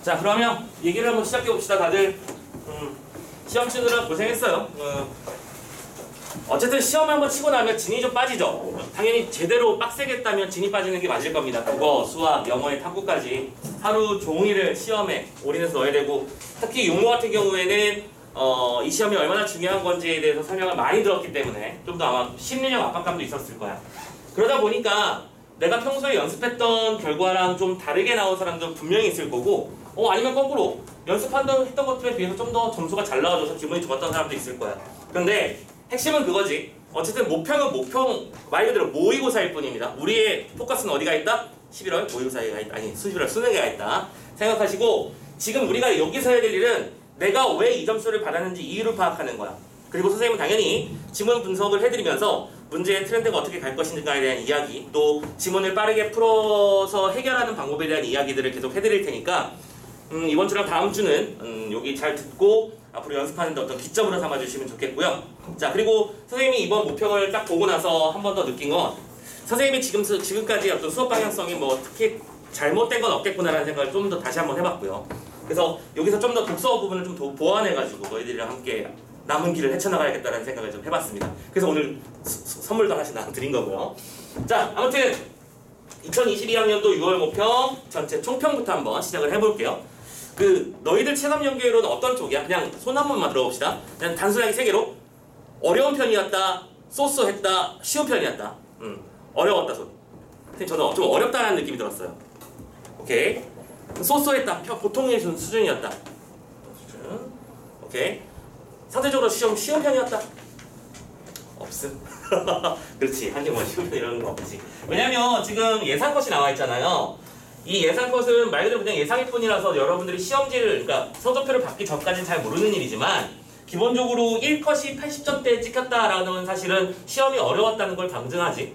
자, 그러면 얘기를 한번 시작해 봅시다. 다들 시험 치느라 고생했어요. 어쨌든 시험을 한번 치고 나면 진이 좀 빠지죠. 당연히 제대로 빡세게 했다면 진이 빠지는 게 맞을 겁니다. 국어, 수학, 영어의 탐구까지 하루 종일을 시험에 올인해서 넣어야 되고, 특히 용어 같은 경우에는 이 시험이 얼마나 중요한 건지에 대해서 설명을 많이 들었기 때문에 좀 더 아마 심리적 압박감도 있었을 거야. 그러다 보니까 내가 평소에 연습했던 결과랑 좀 다르게 나온 사람도 분명히 있을 거고, 아니면 거꾸로 했던 것들에 비해서 좀 더 점수가 잘 나와줘서 기분이 좋았던 사람도 있을 거야. 그런데 핵심은 그거지. 어쨌든 모평은 말 그대로 모의고사일 뿐입니다. 우리의 포커스는 어디가 있다? 11월 모의고사가 있다. 아니, 11월 수능에가 있다 생각하시고, 지금 우리가 여기서 해야 될 일은 내가 왜 이 점수를 받았는지 이유를 파악하는 거야. 그리고 선생님은 당연히 지문 분석을 해드리면서 문제의 트렌드가 어떻게 갈 것인가에 대한 이야기, 또 지문을 빠르게 풀어서 해결하는 방법에 대한 이야기들을 계속 해드릴 테니까 이번 주랑 다음 주는 여기 잘 듣고 앞으로 연습하는데 어떤 기점으로 삼아주시면 좋겠고요. 자, 그리고 선생님이 이번 모평을 딱 보고 나서 한 번 더 느낀 건, 선생님이 지금까지 어떤 수업 방향성이 뭐 특히 잘못된 건 없겠구나라는 생각을 좀 더 다시 한번 해봤고요. 그래서 여기서 좀 더 독서 부분을 좀 더 보완해가지고 너희들이랑 함께 남은 길을 헤쳐나가야겠다는 생각을 좀 해봤습니다. 그래서 오늘 선물도 하나씩 드린 거고요. 자, 아무튼 2022학년도 6월 모평 전체 총평부터 한번 시작을 해볼게요. 너희들 체감 연계로는 어떤 쪽이야? 그냥 손 한 번만 들어봅시다. 그냥 단순하게 세 개로 어려운 편이었다, 쏘쏘했다, 쉬운 편이었다. 어려웠다 손. 저는 좀 어렵다는 느낌이 들었어요. 오케이. 쏘쏘했다, 보통의 수준이었다. 수준. 오케이. 상대적으로 쉬운 편이었다. 없음. 그렇지. 한개 뭐 쉬운 편 이런 거 없지. 왜냐면 지금 예상 컷이 나와 있잖아요. 이 예상 컷은 말 그대로 그냥 예상일 뿐이라서 여러분들이 시험지를, 그러니까 성적표를 받기 전까지는 잘 모르는 일이지만, 기본적으로 1컷이 80점대에 찍혔다라는 사실은 시험이 어려웠다는 걸 방증하지.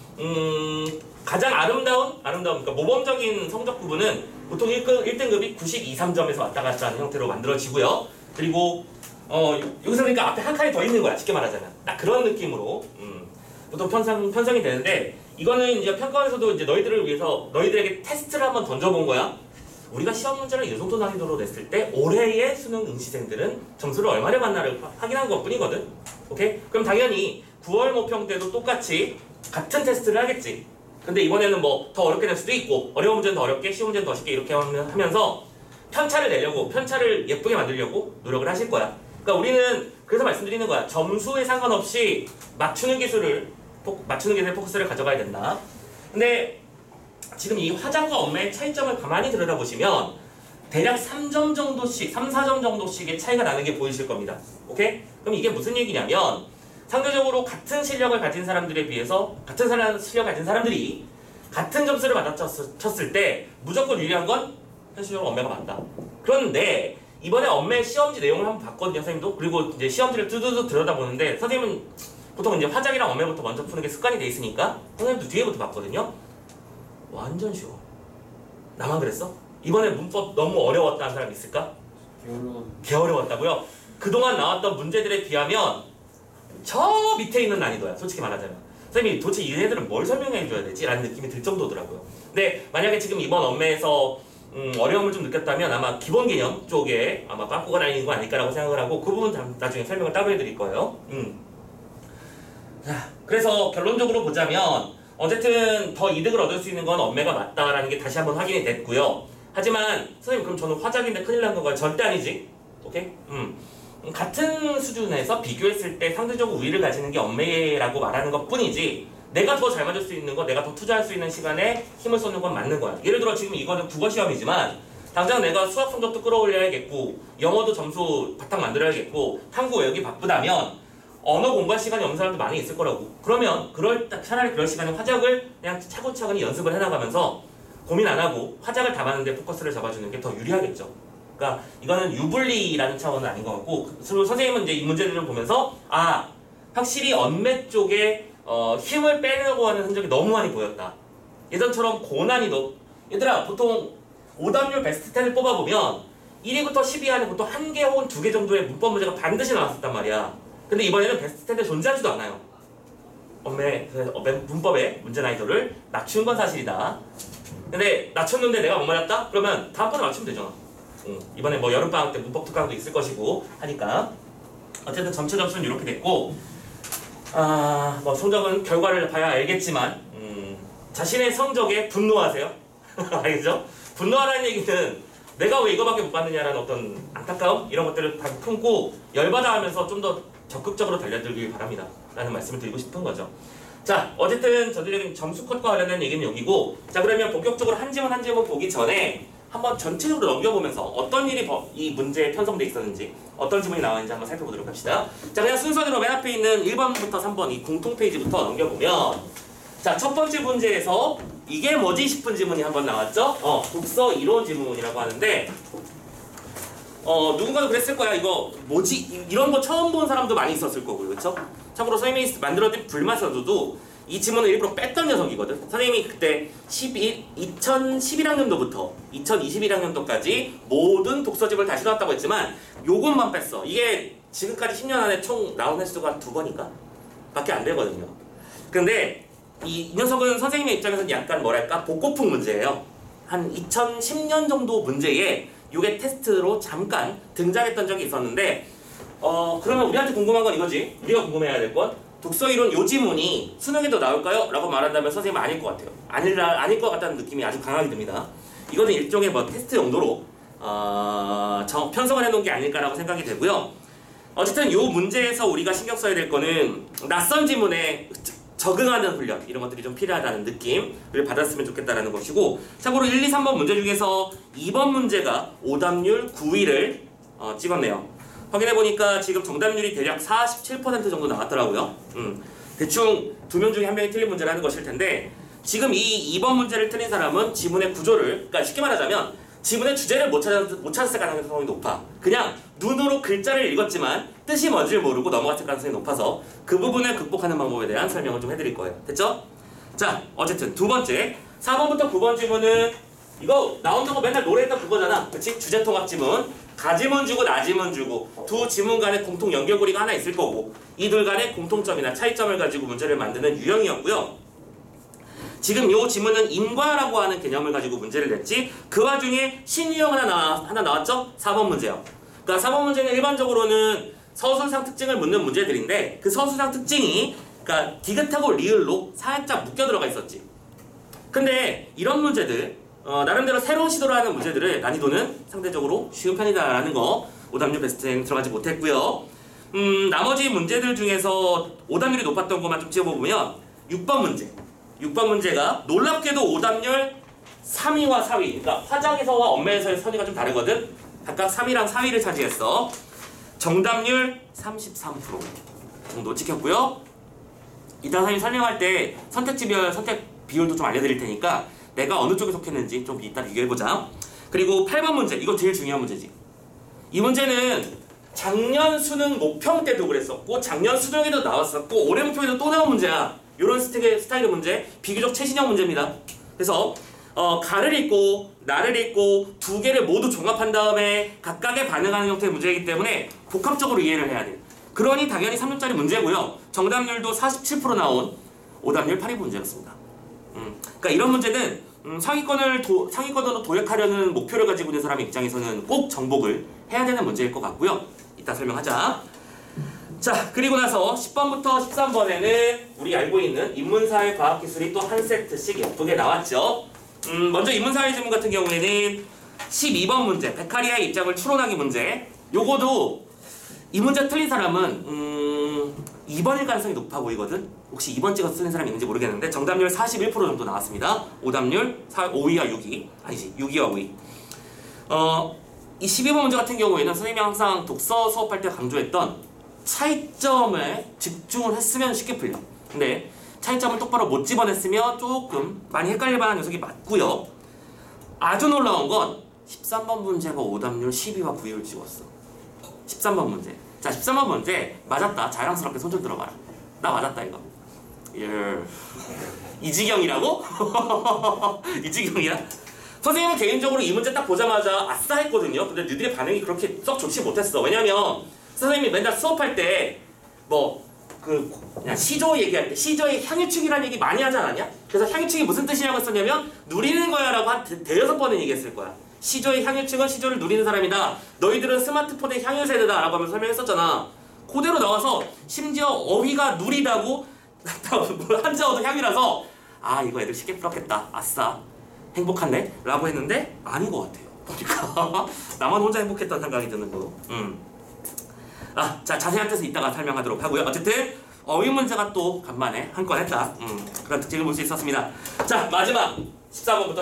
가장 아름다운 그러니까 모범적인 성적 부분은 보통 1등급이 92, 3점에서 왔다 갔다 하는 형태로 만들어지고요. 그리고 여기서 그러니까 앞에 한 칸이 더 있는 거야, 쉽게 말하자면. 딱 그런 느낌으로 보통 편성이 되는데, 이거는 이제 평가원에서도 이제 너희들을 위해서 너희들에게 테스트를 한번 던져본 거야. 우리가 시험 문제를 이 정도 난이도로 냈을 때 올해의 수능 응시생들은 점수를 얼마나 받나를 확인한 것 뿐이거든. 오케이? 그럼 당연히 9월 모평 때도 똑같이 같은 테스트를 하겠지. 근데 이번에는 뭐 더 어렵게 낼 수도 있고, 어려운 문제는 더 어렵게, 쉬운 문제는 더 쉽게 이렇게 하면서 편차를 내려고, 편차를 예쁘게 만들려고 노력을 하실 거야. 그러니까 우리는 그래서 말씀드리는 거야. 점수에 상관없이 맞추는 기술에 포커스를 가져가야 된다. 근데 지금 이 화작과 엄매의 차이점을 가만히 들여다보시면 대략 3점 정도씩, 3, 4점 정도씩의 차이가 나는 게 보이실 겁니다. 오케이? 그럼 이게 무슨 얘기냐면, 상대적으로 같은 실력을 가진 사람들에 비해서 실력을 가진 사람들이 같은 점수를 받아쳤을 때 무조건 유리한 건 현실적으로 엄매가 맞다. 그런데 이번에 엄매 시험지 내용을 한번 봤거든요, 선생님도. 그리고 이제 시험지를 뚜두두 들여다보는데, 선생님은 보통 이제 화작이랑 엄매부터 먼저 푸는 게 습관이 돼 있으니까 선생님도 뒤에부터 봤거든요. 완전 쉬워. 나만 그랬어? 이번에 문법 너무 어려웠다는 사람 있을까? 개어려웠다고요? 그동안 나왔던 문제들에 비하면 저 밑에 있는 난이도야, 솔직히 말하자면. 선생님이 도대체 얘네들은 뭘 설명해줘야 되지? 라는 느낌이 들 정도더라고요. 근데 만약에 지금 이번 엄매에서 어려움을 좀 느꼈다면 아마 기본 개념 쪽에 아마 빠꾸가 날리는 거 아닐까라고 생각을 하고, 그 부분 나중에 설명을 따로 해드릴 거예요. 자, 그래서 결론적으로 보자면 어쨌든 더 이득을 얻을 수 있는 건 엄매가 맞다라는 게 다시 한번 확인이 됐고요. 하지만 선생님, 그럼 저는 화작인데 큰일 난 건가요? 절대 아니지. 오케이? 같은 수준에서 비교했을 때 상대적으로 우위를 가지는 게 엄매라고 말하는 것 뿐이지, 내가 더 잘 맞을 수 있는 거, 내가 더 투자할 수 있는 시간에 힘을 쏟는 건 맞는 거야. 예를 들어 지금 이거는 국어 시험이지만 당장 내가 수학 성적도 끌어올려야겠고, 영어도 점수 바탕 만들어야겠고, 탐구 외우기 바쁘다면 언어 공부할 시간이 없는 사람도 많이 있을 거라고. 그러면 차라리 그럴 시간에 화작을 그냥 차근차근히 연습을 해나가면서 고민 안 하고 화작을 담았는데 포커스를 잡아주는 게 더 유리하겠죠. 그러니까 이거는 유불리라는 차원은 아닌 것 같고, 선생님은 이제 이 문제들을 보면서 확실히 언매 쪽에 힘을 빼려고 하는 흔적이 너무 많이 보였다. 예전처럼 고난이도, 얘들아 보통 오답률 베스트 10을 뽑아보면 1위부터 10위 안에 보통 1개 혹은 2개 정도의 문법 문제가 반드시 나왔었단 말이야. 근데 이번에는 베스트 10에 존재하지도 않아요. 문법의 문제 난이도를 낮춘 건 사실이다. 근데 낮췄는데 내가 못 맞았다? 그러면 다음번에 맞추면 되잖아. 이번에 뭐 여름방학 때 문법 특강도 있을 것이고 하니까 어쨌든 전체 점수는 이렇게 됐고 뭐 성적은 결과를 봐야 알겠지만 자신의 성적에 분노하세요. 알겠죠? 분노하라는 얘기는 내가 왜 이거밖에 못 받느냐라는 어떤 안타까움 이런 것들을 다 품고 열받아 하면서 좀 더 적극적으로 달려들길 바랍니다 라는 말씀을 드리고 싶은 거죠. 자, 어쨌든 전체적인 점수 컷과 관련된 얘기는 여기고, 자 그러면 본격적으로 한 지문 한 지문 보기 전에 한번 전체적으로 넘겨보면서 어떤 일이 이 문제에 편성돼 있었는지 어떤 지문이 나왔는지 한번 살펴보도록 합시다. 자 그냥 순서대로 맨 앞에 있는 1번부터 3번 이 공통 페이지부터 넘겨보면, 자 첫 번째 문제에서 이게 뭐지 싶은 지문이 한번 나왔죠? 독서 이론 지문이라고 하는데 누군가도 그랬을 거야. 이거 뭐지? 이런 거 처음 본 사람도 많이 있었을 거고요. 그렇죠? 참고로 선생님이 만들어진 불마서도 이 지문을 일부러 뺐던 녀석이거든. 선생님이 그때 2011학년도부터 2021학년도까지 모든 독서집을 다 실어왔다고 했지만 요것만 뺐어. 이게 지금까지 10년 안에 총 나온 횟수가 2번인가? 밖에 안 되거든요. 근데 이 녀석은 선생님의 입장에서는 약간 뭐랄까 복고풍 문제예요. 한 2010년 정도 문제에 요게 테스트로 잠깐 등장했던 적이 있었는데 그러면 우리한테 궁금한 건 이거지. 우리가 궁금해야 될 건 독서이론 요 지문이 수능에도 나올까요? 라고 말한다면 선생님은 아닐 것 같아요. 아닐 것 같다는 느낌이 아주 강하게 듭니다. 이거는 일종의 뭐 테스트 용도로 편성을 해놓은 게 아닐까라고 생각이 되고요. 어쨌든 요 문제에서 우리가 신경 써야 될 거는 낯선 지문에 적응하는 훈련 이런 것들이 좀 필요하다는 느낌을 받았으면 좋겠다라는 것이고, 참고로 1, 2, 3번 문제 중에서 2번 문제가 오답률 9위를 찍었네요. 확인해보니까 지금 정답률이 대략 47% 정도 나왔더라고요. 대충 2명 중에 1명이 틀린 문제라는 것일 텐데, 지금 이 2번 문제를 틀린 사람은 지문의 구조를, 그러니까 쉽게 말하자면 지문의 주제를 못 찾았을 가능성이 높아. 그냥 눈으로 글자를 읽었지만 뜻이 뭔지를 모르고 넘어갔을 가능성이 높아서 그 부분을 극복하는 방법에 대한 설명을 좀 해드릴 거예요. 됐죠? 자, 어쨌든 두 번째 4번부터 9번 지문은 이거 나온다고 맨날 노래했던 그거잖아. 그치? 주제통합 지문. 가지문 주고 나지문 주고 두 지문 간에 공통 연결고리가 하나 있을 거고 이 둘 간의 공통점이나 차이점을 가지고 문제를 만드는 유형이었고요. 지금 요 지문은 인과라고 하는 개념을 가지고 문제를 냈지, 그 와중에 신유형 하나 나왔죠? 4번 문제요. 그러니까 4번 문제는 일반적으로는 서술상 특징을 묻는 문제들인데 그 서술상 특징이 그러니까 디귿하고 리을로 살짝 묶여 들어가 있었지. 근데 이런 문제들 나름대로 새로운 시도를 하는 문제들을 난이도는 상대적으로 쉬운 편이다라는 거 오답률 베스트에는 들어가지 못했고요. 나머지 문제들 중에서 오답률이 높았던 것만 좀 찍어보면 6번 문제. 6번 문제가 놀랍게도 오답률 3위와 4위, 그러니까 화장에서와 엄매에서의 선의가 좀 다르거든. 각각 3위랑 4위를 차지했어. 정답률 33% 정도 찍혔고요. 이따 선생님이 설명할 때 선택지별 선택 비율도 좀 알려드릴 테니까 내가 어느 쪽에 속했는지 좀 이따 비교해보자. 그리고 8번 문제, 이거 제일 중요한 문제지. 이 문제는 작년 수능 모평 때도 그랬었고 작년 수능에도 나왔었고 올해 모평에도 또 나온 문제야. 이런 스타일의 문제, 비교적 최신형 문제입니다. 그래서 가를 읽고 나를 읽고 두 개를 모두 종합한 다음에 각각에 반응하는 형태의 문제이기 때문에 복합적으로 이해를 해야 돼요. 그러니 당연히 3점짜리 문제고요. 정답률도 47% 나온 오답률 8위 문제였습니다. 그러니까 이런 문제는 상위권으로 도약하려는 목표를 가지고 있는 사람 입장에서는 꼭 정복을 해야 되는 문제일 것 같고요. 이따 설명하자. 자, 그리고 나서 10번부터 13번에는 우리 알고 있는 인문사회 과학기술이 또 한 세트씩 예쁘게 나왔죠. 먼저 인문사회 지문 같은 경우에는 12번 문제, 베카리아의 입장을 추론하기 문제. 요거도 이 문제 틀린 사람은 2번일 가능성이 높아 보이거든. 혹시 2번 찍어서 틀린 사람이 있는지 모르겠는데 정답률 41% 정도 나왔습니다. 오답률 5위와 6위. 아니지, 6위와 5위. 이 12번 문제 같은 경우에는 선생님이 항상 독서 수업할 때 강조했던 차이점에 집중을 했으면 쉽게 풀려. 근데 차이점을 똑바로 못 집어냈으면 조금 많이 헷갈릴 만한 녀석이 맞고요. 아주 놀라운 건 13번 문제가 오답률 10위와 9위를 찍었어. 13번 문제. 자, 13번 문제 맞았다. 자랑스럽게 손 좀 들어봐라. 나 맞았다 이거. 예. 이지경이라고? 이지경이야? 선생님은 개인적으로 이 문제 딱 보자마자 아싸 했거든요. 근데 너희들의 반응이 그렇게 썩 좋지 못했어. 왜냐면 선생님이 맨날 수업할 때 그냥 시조 얘기할 때 시조의 향유축이라는 얘기 많이 하지 않았냐? 그래서 향유축이 무슨 뜻이라고 했었냐면 누리는 거야 라고 한 대여섯 번은 얘기했을 거야. 시조의 향유층은 시조를 누리는 사람이다. 너희들은 스마트폰의 향유 세대다 라고 하면서 설명했었잖아. 그대로 나와서 심지어 어휘가 누리다고 한자어도 향이라서 아 이거 애들 쉽게 풀었겠다. 아싸 행복하네 라고 했는데 아닌 것 같아요. 보니까 나만 혼자 행복했던 생각이 드는 거. 자 자세한 뜻은 이따가 설명하도록 하고요. 어쨌든 어휘 문제가 또 간만에 한 건 했다. 그런 특징을 볼 수 있었습니다. 자 마지막 14번부터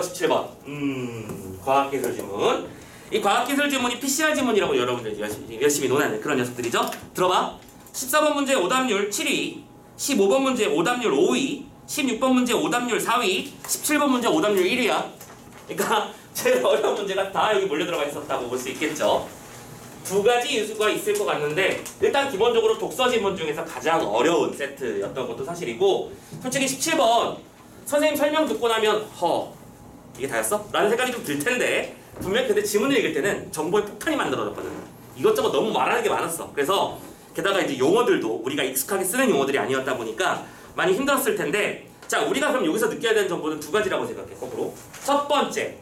17번 과학기술 지문. 이 과학기술 지문이 PCR 지문이라고 여러분들이 열심히 논하는 그런 녀석들이죠. 들어봐. 14번 문제 오답률 7위, 15번 문제 오답률 5위, 16번 문제 오답률 4위, 17번 문제 오답률 1위야. 그러니까 제일 어려운 문제가 다 여기 몰려 들어가 있었다고 볼 수 있겠죠. 두 가지 요소가 있을 것 같는데 일단 기본적으로 독서 지문 중에서 가장 어려운 세트였던 것도 사실이고 솔직히 17번 선생님 설명 듣고 나면 이게 다였어? 라는 생각이 좀 들 텐데 분명 근데 지문을 읽을 때는 정보의 폭탄이 만들어졌거든. 이것저것 너무 말하는 게 많았어. 그래서 게다가 이제 용어들도 우리가 익숙하게 쓰는 용어들이 아니었다 보니까 많이 힘들었을 텐데 자 우리가 그럼 여기서 느껴야 되는 정보는 두 가지라고 생각해. 거꾸로 첫 번째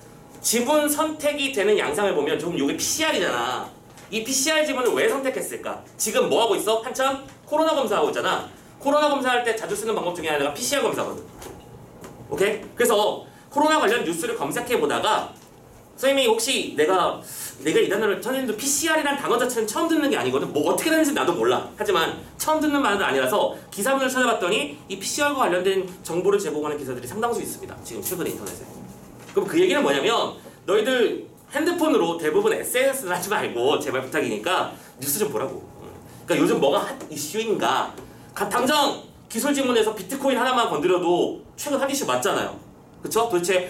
지문 선택이 되는 양상을 보면 지금 이게 PCR이잖아. 이 PCR 지문을 왜 선택했을까? 지금 뭐 하고 있어? 한참 코로나 검사하고 있잖아. 코로나 검사할 때 자주 쓰는 방법 중에 하나가 PCR 검사거든. 오케이? 그래서 코로나 관련 뉴스를 검색해 보다가 선생님이 혹시 내가 이 단어를 선생님도 PCR이라는 단어 자체는 처음 듣는 게 아니거든. 뭐 어떻게 되는지 나도 몰라. 하지만 처음 듣는 말은 아니라서 기사문을 찾아봤더니 이 PCR과 관련된 정보를 제공하는 기사들이 상당수 있습니다. 지금 최근 인터넷에. 그럼 그 얘기는 뭐냐면 너희들 핸드폰으로 대부분 SNS를 하지 말고 제발 부탁이니까 뉴스 좀 보라고. 그러니까 요즘 뭐가 핫 이슈인가. 당장 기술 지문에서 비트코인 하나만 건드려도 최근 핫 이슈 맞잖아요. 그쵸? 도대체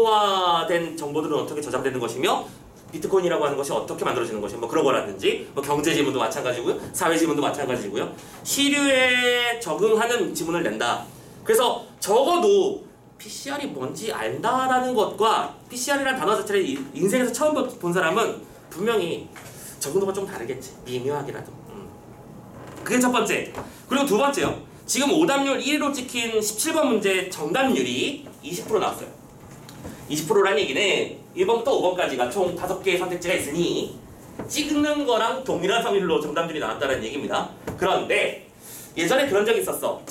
암호화된 정보들은 어떻게 저장되는 것이며 비트코인이라고 하는 것이 어떻게 만들어지는 것이며 뭐 그런 거라든지 뭐 경제 지문도 마찬가지고요. 사회 지문도 마찬가지고요. 시류에 적응하는 지문을 낸다. 그래서 적어도 PCR이 뭔지 안다라는 것과 PCR이라는 단어 자체를 인생에서 처음 본 사람은 분명히 적응도가 좀 다르겠지. 미묘하게라도. 그게 첫 번째. 그리고 두 번째요. 지금 오답률 1위로 찍힌 17번 문제 정답률이 20% 나왔어요. 20%라는 얘기는 1번부터 5번까지가 총 5개의 선택지가 있으니 찍는 거랑 동일한 확률로 정답률이 나왔다는 얘기입니다. 그런데 예전에 그런 적이 있었어.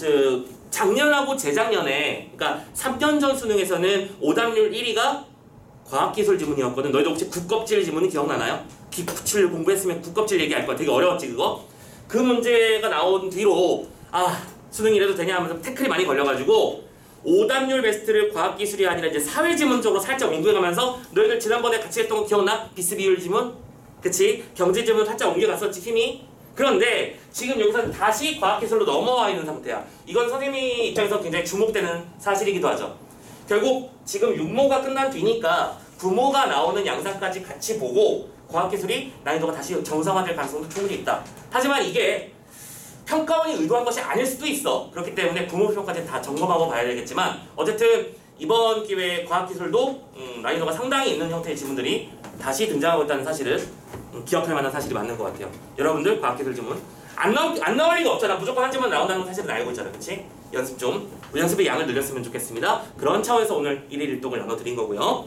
작년하고 재작년에 그러니까 3년 전 수능에서는 오답률 1위가 과학기술 지문이었거든. 너희도 혹시 국껍질 지문이 기억나나요? 기출 공부했으면 국껍질 얘기할 거야. 되게 어려웠지 그거? 그 문제가 나온 뒤로 수능 이래도 되냐 하면서 태클이 많이 걸려가지고 오답률 베스트를 과학기술이 아니라 이제 사회지문 쪽으로 살짝 옮겨가면서 너희들 지난번에 같이 했던 거 기억나? 비스비율 지문? 그치? 경제지문 살짝 옮겨갔었지 힘이? 그런데 지금 여기서 다시 과학기술로 넘어와 있는 상태야. 이건 선생님 입장에서 굉장히 주목되는 사실이기도 하죠. 결국 지금 육모가 끝난 뒤니까 부모가 나오는 양상까지 같이 보고 과학기술이 난이도가 다시 정상화될 가능성도 충분히 있다. 하지만 이게 평가원이 의도한 것이 아닐 수도 있어. 그렇기 때문에 부모 평가까지 다 점검하고 봐야 되겠지만 어쨌든 이번 기회에 과학기술도 난이도가 상당히 있는 형태의 지문들이 다시 등장하고 있다는 사실을 기억할 만한 사실이 맞는 것 같아요. 여러분들 과학기술 지문 안 나올 리가 없잖아. 무조건 한 지문 나온다는 사실은 알고 있잖아. 그치? 연습의 양을 늘렸으면 좋겠습니다. 그런 차원에서 오늘 1일 1동을 나눠드린 거고요.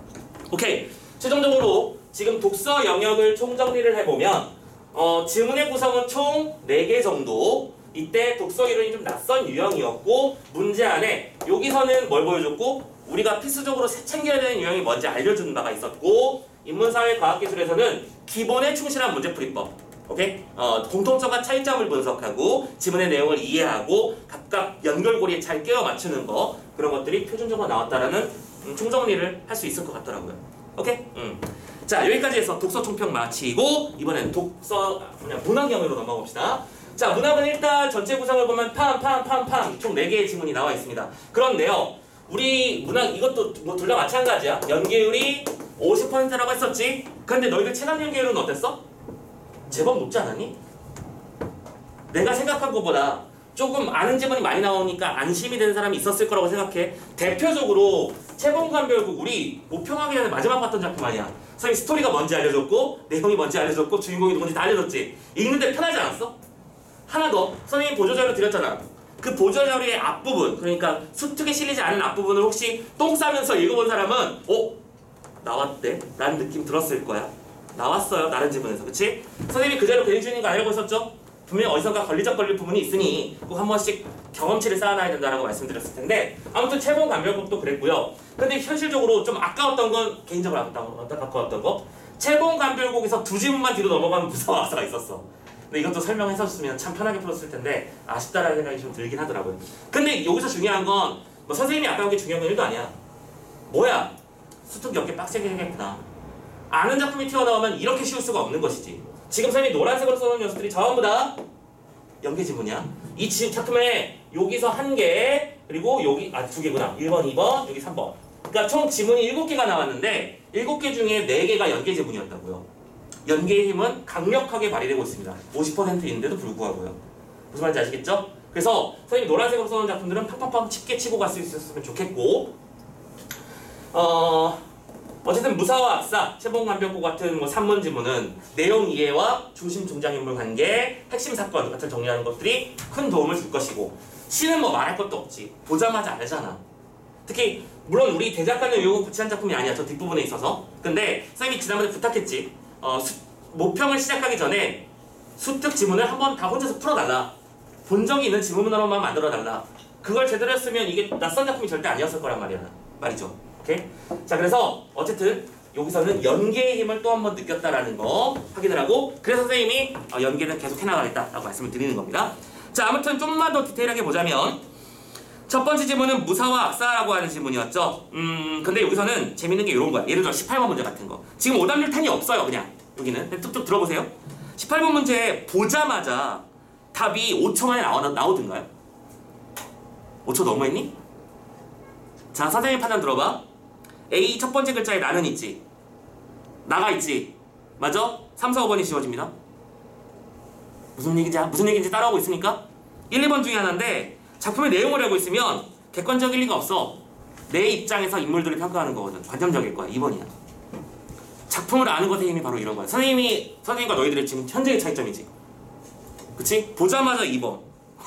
오케이. 최종적으로 지금 독서 영역을 총정리를 해보면 지문의 구성은 총 4개 정도. 이때 독서 이론이 좀 낯선 유형이었고 문제 안에 여기서는 뭘 보여줬고 우리가 필수적으로 챙겨야 되는 유형이 뭔지 알려준 바가 있었고 인문사회과학기술에서는 기본에 충실한 문제풀이법 오케이? 공통점과 차이점을 분석하고 지문의 내용을 이해하고 각각 연결고리에 잘 끼워 맞추는 거 그런 것들이 표준적으로 나왔다라는 총정리를 할 수 있을 것 같더라고요. 오케이? 자 여기까지 해서 독서 총평 마치고 이번엔 문학 영역으로 넘어가 봅시다. 자 문학은 일단 전체 구성을 보면 팜 총 4개의 지문이 나와 있습니다. 그런데요 우리 문학 이것도 뭐 둘 다 마찬가지야. 연계율이 50%라고 했었지. 그런데 너희들 체감 연계율은 어땠어? 제법 높지 않았니? 내가 생각한 것보다 조금 아는 지문이 많이 나오니까 안심이 되는 사람이 있었을 거라고 생각해. 대표적으로 채봉관별국 우리 모평하기 전에 마지막 봤던 작품 아니야. 선생님 스토리가 뭔지 알려줬고 내용이 뭔지 알려줬고 주인공이 누군지 다 알려줬지. 읽는데 편하지 않았어? 하나 더 선생님 보조자료 드렸잖아. 그 보조자료의 앞부분 그러니까 수특에 실리지 않은 앞부분을 혹시 똥 싸면서 읽어본 사람은 나왔대? 라는 느낌 들었을 거야. 나왔어요. 다른 지문에서. 그치? 선생님이 그대로 그림 주는 거 알고 있었죠? 분명히 어디선가 걸릴 부분이 있으니 꼭 한 번씩 경험치를 쌓아놔야 된다라고 말씀드렸을 텐데 아무튼 채봉 감별법도 그랬고요. 근데 현실적으로 좀 아까웠던 건 개인적으로 아까웠던 거 채봉 감별곡에서 두 지문만 뒤로 넘어가는 무서운 악사가 있었어. 근데 이것도 설명해서 줬으면 참 편하게 풀었을 텐데 아쉽다라는 생각이 좀 들긴 하더라고요. 근데 여기서 중요한 건 뭐 선생님이 아까 여기 중요한 건 1도 아니야. 뭐야? 수특 연계 빡세게 해야겠구나. 아는 작품이 튀어나오면 이렇게 쉬울 수가 없는 것이지. 지금 선생님이 노란색으로 써놓은 녀석들이 전부 다 연계 지문이야. 이 작품에 여기서 1개 그리고 여기 2개구나. 1번, 2번, 여기 3번. 그러니까 총 지문이 7개가 나왔는데 7개 중에 4개가 연계 지문이었다고요. 연계의 힘은 강력하게 발휘되고 있습니다. 50%인데도 불구하고요. 무슨 말인지 아시겠죠? 그래서 선생님이 노란색으로 써놓은 작품들은 팡팡팡 쉽게 치고 갈 수 있었으면 좋겠고 어쨌든 무사와 악사, 채봉감별곡 같은 산문 지문은 내용 이해와 중심 등장인물 관계, 핵심 사건 같은 정리하는 것들이 큰 도움을 줄 것이고 시는 뭐 말할 것도 없지. 보자마자 알잖아. 특히 물론 우리 대작가는 요거 같이 한 작품이 아니야. 저 뒷부분에 있어서. 근데 선생님이 지난번에 부탁했지. 모평을 시작하기 전에 수특 지문을 한번 다 혼자서 풀어달라. 본 적이 있는 지문으로만 만들어달라. 그걸 제대로 했으면 이게 낯선 작품이 절대 아니었을 거란 말이죠. 오케이? 자, 그래서 어쨌든 여기서는 연계의 힘을 또 한 번 느꼈다라는 거 확인을 하고 그래서 선생님이 연계는 계속 해나가겠다라고 말씀을 드리는 겁니다. 자, 아무튼 좀만 더 디테일하게 보자면 첫 번째 지문은 무사와 악사라고 하는 지문이었죠. 근데 여기서는 재밌는 게 이런 거야. 예를 들어 18번 문제 같은 거. 지금 오답률탄이 없어요, 그냥. 여기는. 뚝뚝 들어보세요. 18번 문제 보자마자 답이 5초 만에 나오던가요? 5초 너무했니? 자, 선생님 판단 들어봐. A 첫 번째 글자에 나는 있지. 나가 있지. 맞아? 3, 4, 5번이 지워집니다. 무슨 얘기인지 따라오고 있으니까? 1, 2번 중에 하나인데 작품의 내용을 알고 있으면 객관적일 리가 없어. 내 입장에서 인물들을 평가하는 거거든. 관점적일 거야. 2번이야. 작품을 아는 것의 힘이 바로 이런 거야. 선생님과 너희들의 지금 현재의 차이점이지. 그치? 보자마자 2번.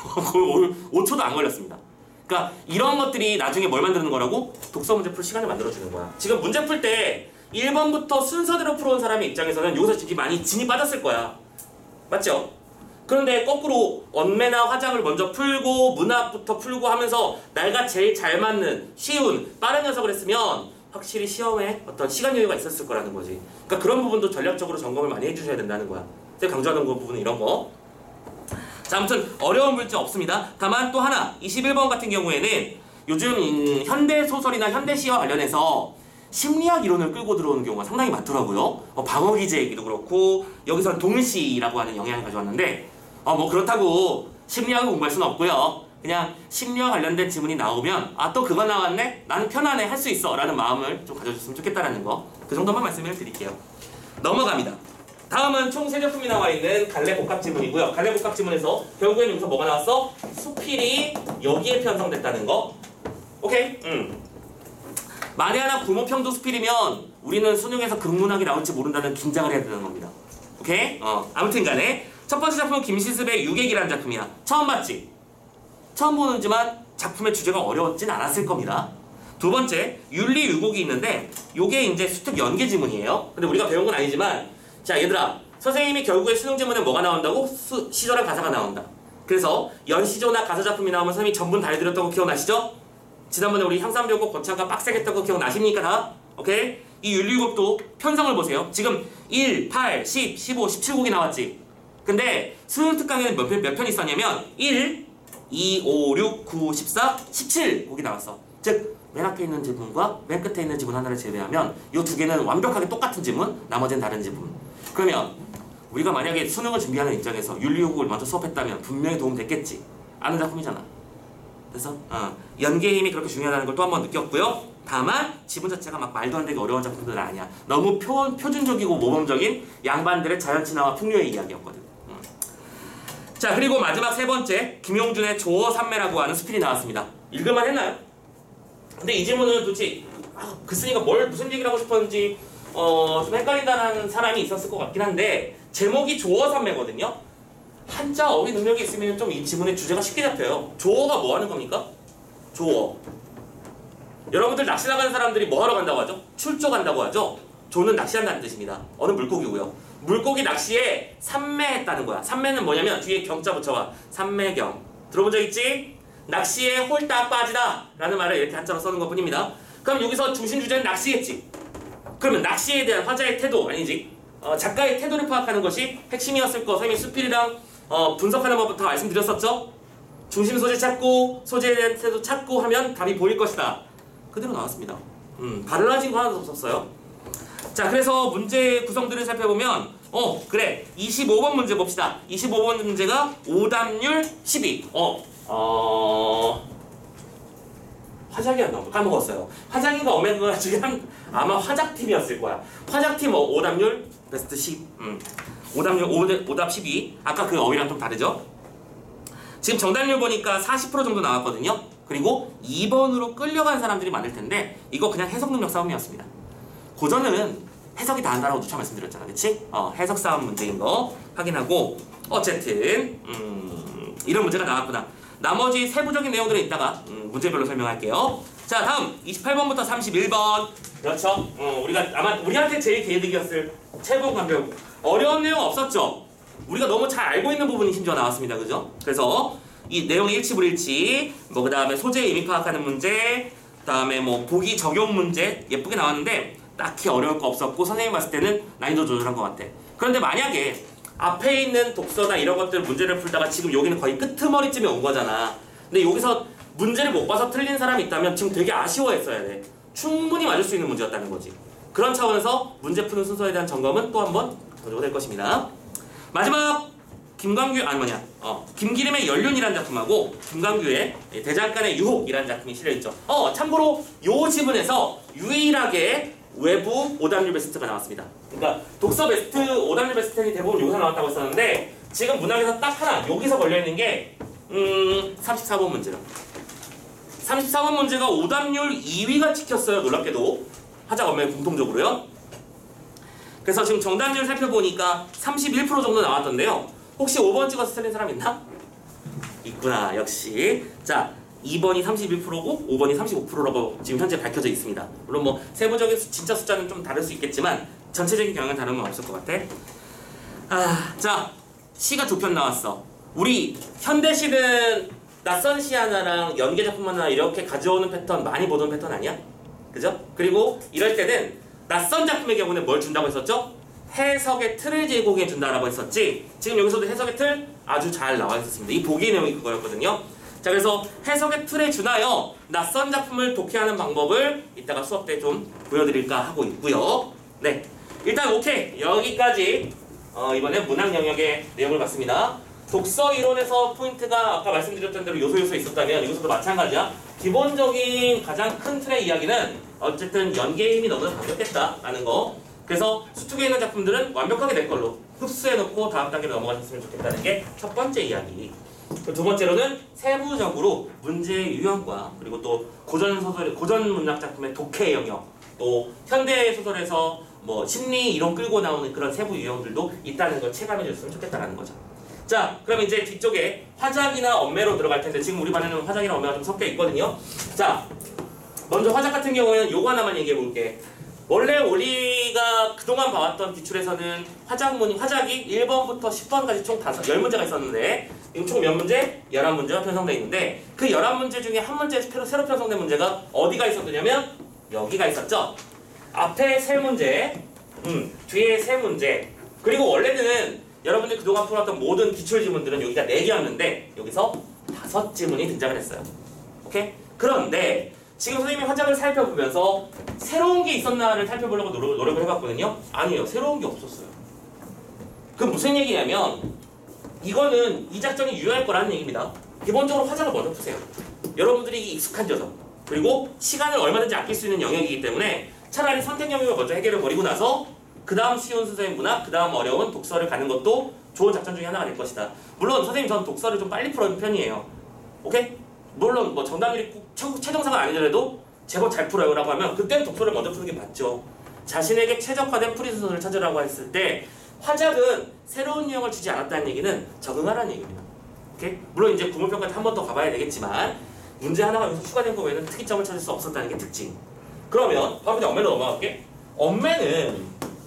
5초도 안 걸렸습니다. 그러니까 이런 것들이 나중에 뭘 만드는 거라고? 독서 문제 풀 시간을 만들어주는 거야. 지금 문제 풀 때 1번부터 순서대로 풀어온 사람의 입장에서는 여기서 되게 많이 진이 빠졌을 거야. 맞죠? 그런데 거꾸로 언매나 화장을 먼저 풀고 문학부터 풀고 하면서 내가 제일 잘 맞는 쉬운 빠른 녀석을 했으면 확실히 시험에 어떤 시간 여유가 있었을 거라는 거지. 그러니까 그런 부분도 전략적으로 점검을 많이 해주셔야 된다는 거야. 제가 강조하는 그 부분은 이런 거. 자, 아무튼 어려운 문제 없습니다. 다만 또 하나 21번 같은 경우에는 요즘 현대소설이나 현대시와 관련해서 심리학 이론을 끌고 들어오는 경우가 상당히 많더라고요. 방어기제 얘기도 그렇고 여기서는 동일시라고 하는 영향을 가져왔는데 뭐 그렇다고 심리학을 공부할 수는 없고요. 그냥 심리와 관련된 지문이 나오면 또 그거 나왔네? 나는 편안해 할 수 있어 라는 마음을 좀 가져줬으면 좋겠다라는 거 그 정도만 말씀을 드릴게요. 넘어갑니다. 다음은 총 3작품이 나와 있는 갈래 복합 지문이고요. 갈래 복합 지문에서 결국에는 여기서 뭐가 나왔어? 수필이 여기에 편성됐다는 거. 오케이? 만에 하나 구모평도 수필이면 우리는 수능에서 극문학이 나올지 모른다는 긴장을 해야 되는 겁니다. 오케이? 아무튼 간에 첫 번째 작품은 김시습의 유객이라는 작품이야. 처음 봤지? 처음 보는지만 작품의 주제가 어려웠진 않았을 겁니다. 두 번째, 윤리유곡이 있는데 요게 이제 수특 연계 지문이에요. 근데 우리가 배운 건 아니지만 자, 얘들아, 선생님이 결국에 수능 지문에 뭐가 나온다고? 시조랑 가사가 나온다. 그래서 연시조나 가사 작품이 나오면 선생님이 전문 다 해드렸던 거 기억나시죠? 지난번에 우리 향산별곡 거창가 빡세게 했던 거 기억나십니까 다? 오케이? 이 윤리곡도 편성을 보세요. 지금 1, 8, 10, 15, 17곡이 나왔지? 근데 수능 특강에는 몇 편 있었냐면 1, 2, 5, 6, 9, 14, 17곡이 나왔어. 즉 맨 앞에 있는 지문과 맨 끝에 있는 지문 하나를 제외하면 이 두 개는 완벽하게 똑같은 지문, 나머지는 다른 지문. 그러면 우리가 만약에 수능을 준비하는 입장에서 윤리요곡을 먼저 수업했다면 분명히 도움 됐겠지. 아는 작품이잖아. 그래서 연계의 힘이 그렇게 중요하다는 걸 또 한 번 느꼈고요. 다만 지문 자체가 막 말도 안 되게 어려운 작품들은 아니야. 너무 표준적이고 모범적인 양반들의 자연친화와 풍류의 이야기였거든. 자, 그리고 마지막 세 번째 김용준의 조어 삼매라고 하는 수필이 나왔습니다. 읽을만 했나요? 근데 이 질문은 도대체 글쓴이가 무슨 얘기를 하고 싶었는지 좀 헷갈린다는 사람이 있었을 것 같긴 한데 제목이 조어 삼매거든요. 한자 어휘 능력이 있으면 좀 이 지문의 주제가 쉽게 잡혀요. 조어가 뭐 하는 겁니까? 조어. 여러분들 낚시 나가는 사람들이 뭐 하러 간다고 하죠? 출조 간다고 하죠? 조는 낚시한다는 뜻입니다. 어느 물고기고요. 물고기 낚시에 삼매했다는 거야. 삼매는 뭐냐면 뒤에 경자 붙여봐. 삼매경. 들어본 적 있지? 낚시에 홀딱 빠지다 라는 말을 이렇게 한자로 써는 것 뿐입니다. 그럼 여기서 중심 주제는 낚시겠지. 그러면 낚시에 대한 화자의 태도 아니지? 작가의 태도를 파악하는 것이 핵심이었을 거. 선생님이 수필이랑 분석하는 법부터 말씀드렸었죠? 중심 소재 찾고 소재에 대한 태도 찾고 하면 답이 보일 것이다. 그대로 나왔습니다. 달라진 거 하나도 없었어요. 자, 그래서 문제 구성들을 살펴보면 그래 25번 문제 봅시다. 25번 문제가 오답률 12. 화작이 안 나오고 까먹었어요. 화작이가 오메가 지금 아마 화작팀이었을 거야. 화작팀 오답률 베스트 10. 오답률 오답 12. 아까 그 어휘랑 좀 다르죠? 지금 정답률 보니까 40% 정도 나왔거든요. 그리고 2번으로 끌려간 사람들이 많을 텐데 이거 그냥 해석 능력 싸움이었습니다. 고전은 해석이 다 한다라고 누차 말씀드렸잖아, 그치? 해석 싸움 문제인 거 확인하고 어쨌든 이런 문제가 나왔구나. 나머지 세부적인 내용들은 이따가 문제별로 설명할게요. 자, 다음 28번부터 31번. 그렇죠? 우리가 아마 우리한테 제일 개이득이었을 최고 강력. 어려운 내용 없었죠? 우리가 너무 잘 알고 있는 부분이 심지어 나왔습니다, 그죠? 그래서 이 내용의 일치불일치, 그 다음에 소재의 의미 파악하는 문제, 그 다음에 보기 적용 문제 예쁘게 나왔는데 딱히 어려울 거 없었고 선생님 봤을 때는 난이도 조절한 것 같아. 그런데 만약에 앞에 있는 독서나 이런 것들 문제를 풀다가 지금 여기는 거의 끄트머리쯤에 온 거잖아. 근데 여기서 문제를 못 봐서 틀린 사람이 있다면 지금 되게 아쉬워했어야 돼. 충분히 맞을 수 있는 문제였다는 거지. 그런 차원에서 문제 푸는 순서에 대한 점검은 또 한 번 더 될 것입니다. 마지막 김기림의 연륜이라는 작품하고 김광규의 대장간의 유혹이라는 작품이 실려있죠. 참고로 요 지문에서 유일하게 외부 오답률 베스트가 나왔습니다. 그러니까 독서 베스트, 오답률 베스트는 대부분 여기서 나왔다고 했었는데 지금 문학에서 딱 하나 여기서 걸려있는 게 34번 문제로. 34번 문제가 오답률 2위가 찍혔어요. 놀랍게도 화작 엄매 공통적으로요. 그래서 지금 정답률 살펴보니까 31% 정도 나왔던데요. 혹시 5번 찍어서 틀린 사람 있나? 있구나, 역시. 자, 2번이 31%고 5번이 35%라고 지금 현재 밝혀져 있습니다. 물론 세부적인 진짜 숫자는 좀 다를 수 있겠지만 전체적인 경향은 다른 건 없을 것 같아. 자, 시가 두 편 나왔어. 우리 현대시는 낯선 시 하나랑 연계 작품 하나 이렇게 가져오는 패턴 많이 보던 패턴 아니야? 그죠? 그리고 이럴 때는 낯선 작품의 경우는 뭘 준다고 했었죠? 해석의 틀을 제공해 준다라고 했었지. 지금 여기서도 해석의 틀 아주 잘 나와 있었습니다. 이 보기 내용이 그거였거든요. 자, 그래서 해석의 틀에 준하여 낯선 작품을 독해하는 방법을 이따가 수업 때 좀 보여드릴까 하고 있고요. 네, 일단 오케이. 여기까지 이번에 문학 영역의 내용을 봤습니다. 독서 이론에서 포인트가 아까 말씀드렸던 대로 요소 있었다면 이것도 마찬가지야. 기본적인 가장 큰 틀의 이야기는 어쨌든 연계임이 너무나 강력했다라는 거. 그래서 수특에 있는 작품들은 완벽하게 내 걸로 흡수해놓고 다음 단계로 넘어가셨으면 좋겠다는 게 첫 번째 이야기. 두 번째로는 세부적으로 문제의 유형과 그리고 또 고전 문학 작품의 독해 영역, 또 현대 소설에서 심리 이론 끌고 나오는 그런 세부 유형들도 있다는 걸 체감해 줬으면 좋겠다는 거죠. 자, 그럼 이제 뒤쪽에 화작이나 엄매로 들어갈 텐데 지금 우리 반에는 화작이나 엄매가 좀 섞여 있거든요. 자, 먼저 화작 같은 경우에는 요거 하나만 얘기해 볼게. 원래 우리가 그동안 봐왔던 기출에서는 화작이 1번부터 10번까지 총 10문제가 있었는데 지금 총 몇 문제? 11문제가 편성되어 있는데 그 11문제 중에 한 문제 새로 편성된 문제가 어디가 있었느냐면 여기가 있었죠. 앞에 3문제, 뒤에 3문제. 그리고 원래는 여러분들이 그동안 풀었던 모든 기출지문들은 여기가 4개였는데 여기서 5지문이 등장을 했어요. 오케이? 그런데 지금 선생님이 화작을 살펴보면서 새로운 게 있었나를 살펴보려고 노력을 해봤거든요. 아니에요. 새로운 게 없었어요. 그럼 무슨 얘기냐면 이거는 이 작전이 유효할 거라는 얘기입니다. 기본적으로 화작을 먼저 푸세요. 여러분들이 익숙한 저점 그리고 시간을 얼마든지 아낄 수 있는 영역이기 때문에 차라리 선택 영역을 먼저 해결해 버리고 나서 그 다음 쉬운 순서의 문학, 그 다음 어려운 독서를 가는 것도 좋은 작전 중에 하나가 될 것이다. 물론 선생님 저는 독서를 좀 빨리 풀어는 편이에요. 오케이? 물론 정답률이 꼭 최정상은 아니더라도 제법 잘 풀어요 라고 하면 그때는 독서를 먼저 푸는 게 맞죠. 자신에게 최적화된 풀이순서를 찾으라고 했을 때 화작은 새로운 유형을 주지 않았다는 얘기는 적응하라는 얘기입니다. 오케이? 물론 이제 구문평가 때 한 번 더 가봐야 되겠지만 문제 하나가 여기서 추가된 거 외에는 특이점을 찾을 수 없었다는 게 특징. 그러면 바로 그냥 엄매로 넘어갈게. 엄매는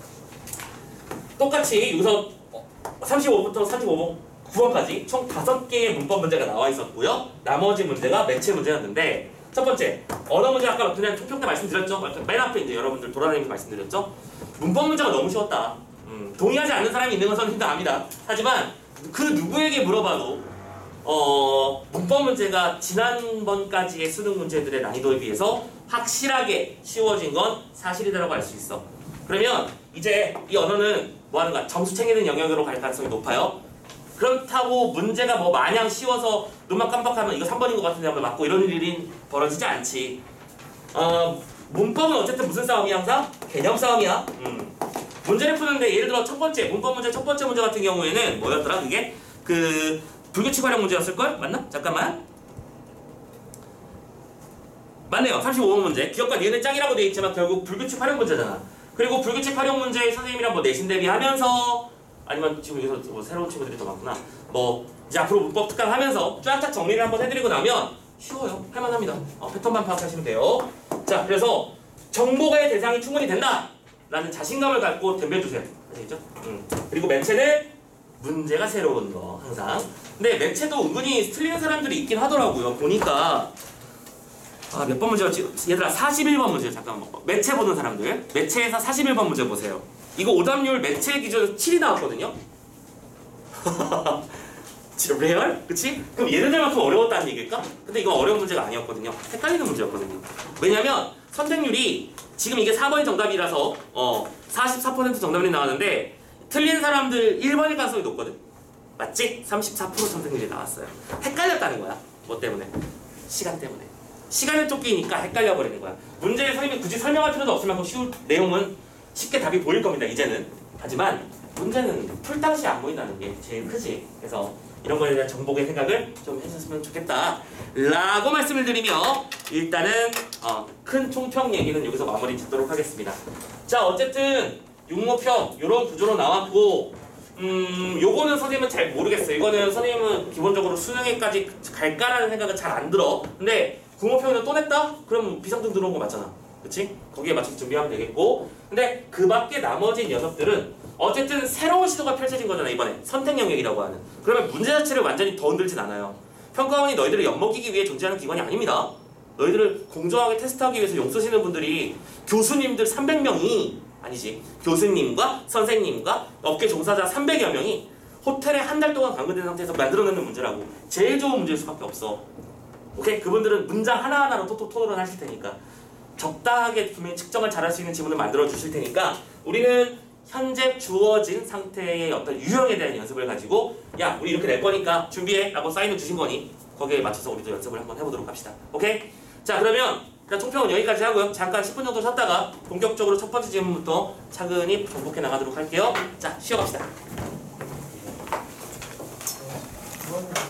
똑같이 여기서 35부터 39번까지 총 5개의 문법 문제가 나와 있었고요. 나머지 문제가 매체 문제였는데 첫 번째, 언어 문제 아까 그냥 총평 때 말씀드렸죠? 맨 앞에 이제 여러분들 돌아다니면서 말씀드렸죠? 문법 문제가 너무 쉬웠다. 동의하지 않는 사람이 있는 건 선생님도 압니다. 하지만 그 누구에게 물어봐도 문법 문제가 지난번까지의 수능 문제들의 난이도에 비해서 확실하게 쉬워진 건 사실이라고 할 수 있어. 그러면 이제 이 언어는 뭐 하는 거야? 점수 챙기는 영역으로 갈 가능성이 높아요. 그렇다고 문제가 뭐 마냥 쉬워서 눈만 깜빡하면 이거 3번인 것 같은데 한번 맞고 이런 일이 벌어지지 않지. 문법은 어쨌든 무슨 싸움이야 항상? 개념 싸움이야. 문제를 푸는데 예를 들어 첫 번째 문법 문제 첫 번째 문제 같은 경우에는 뭐였더라? 그게 그 불규칙 활용 문제였을걸? 맞나? 잠깐만. 맞네요. 35번 문제. 기억과 니은은 짝이라고 돼 있지만 결국 불규칙 활용 문제잖아. 그리고 불규칙 활용 문제에 선생님이랑 뭐 내신 대비하면서 아니면 지금 여기서 뭐 새로운 친구들이 더 많구나. 뭐 이제 앞으로 문법 특강하면서 쫙쫙 정리를 한번 해드리고 나면 쉬워요. 할만합니다. 패턴만 파악하시면 돼요. 자, 그래서 정보의 대상이 충분히 된다 라는 자신감을 갖고 덤벼주세요. 아시겠죠? 그리고 매체는 문제가 새로운 거 항상. 근데 매체도 은근히 틀리는 사람들이 있긴 하더라고요. 보니까 몇 번 문제였지? 얘들아 41번 문제 잠깐만. 매체 보는 사람들 매체에서 41번 문제 보세요. 이거 오답률 매체 기준 7이 나왔거든요. 진짜 레알? 그치? 그럼 얘네들만큼 어려웠다는 얘기일까? 근데 이건 어려운 문제가 아니었거든요. 헷갈리는 문제였거든요. 왜냐면 선택률이 지금 이게 4번이 정답이라서 44% 정답이 나왔는데 틀린 사람들 1번일 가능성이 높거든. 맞지? 34% 선택률이 나왔어요. 헷갈렸다는 거야. 뭐 때문에? 시간 때문에. 시간을 쫓기니까 헷갈려버리는 거야. 문제를 선생님이 굳이 설명할 필요도 없을 만큼 쉬운 내용은 쉽게 답이 보일 겁니다. 이제는. 하지만 문제는 풀 당시 안 보인다는 게 제일 크지. 그래서 이런 거에 대한 정복의 생각을 좀 해주셨으면 좋겠다 라고 말씀을 드리며 일단은 큰 총평 얘기는 여기서 마무리 짓도록 하겠습니다. 자, 어쨌든 육모평 이런 구조로 나왔고 요거는 선생님은 잘 모르겠어요. 이거는 선생님은 기본적으로 수능에까지 갈까라는 생각은 잘 안 들어. 근데 구모평을 또 냈다? 그럼 비상등 들어온 거 맞잖아. 그치? 거기에 맞춰서 준비하면 되겠고. 근데 그 밖에 나머지 녀석들은 어쨌든 새로운 시도가 펼쳐진 거잖아. 이번에 선택 영역이라고 하는. 그러면 문제 자체를 완전히 더 흔들진 않아요. 평가원이 너희들을 엿먹이기 위해 존재하는 기관이 아닙니다. 너희들을 공정하게 테스트하기 위해서 용 쓰시는 분들이 교수님들 300명이 아니지. 교수님과 선생님과 업계 종사자 300여 명이 호텔에 한 달 동안 감금된 상태에서 만들어내는 문제라고. 제일 좋은 문제일 수밖에 없어. 오케이? 그분들은 문장 하나하나로 톡톡 토론하실 테니까 적당하게 분명히 측정을 잘할 수 있는 지문을 만들어 주실 테니까 우리는 현재 주어진 상태의 어떤 유형에 대한 연습을 가지고 야, 우리 이렇게 낼 거니까 준비해 라고 사인을 주신 거니 거기에 맞춰서 우리도 연습을 한번 해보도록 합시다. 오케이? 자, 그러면 일단 총평은 여기까지 하고요. 잠깐 10분 정도 쉬었다가 본격적으로 첫 번째 질문부터 차근히 정복해 나가도록 할게요. 자, 쉬어갑시다.